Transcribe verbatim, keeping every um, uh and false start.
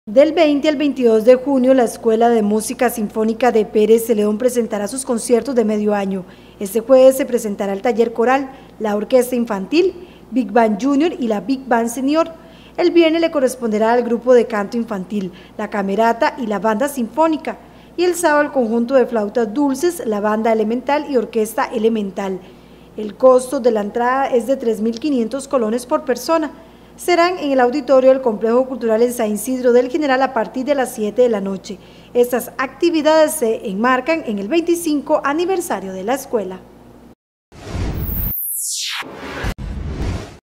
Del veinte al veintidós de junio, la Escuela de Música Sinfónica de Pérez Celedón presentará sus conciertos de medio año. Este jueves se presentará el taller coral, la orquesta infantil, Big Band Junior y la Big Band Senior. El viernes le corresponderá al grupo de canto infantil, la camerata y la banda sinfónica. Y el sábado el conjunto de flautas dulces, la banda elemental y orquesta elemental. El costo de la entrada es de tres mil quinientos colones por persona. Serán en el auditorio del Complejo Cultural en San Isidro del General a partir de las siete de la noche. Estas actividades se enmarcan en el veinticinco aniversario de la escuela.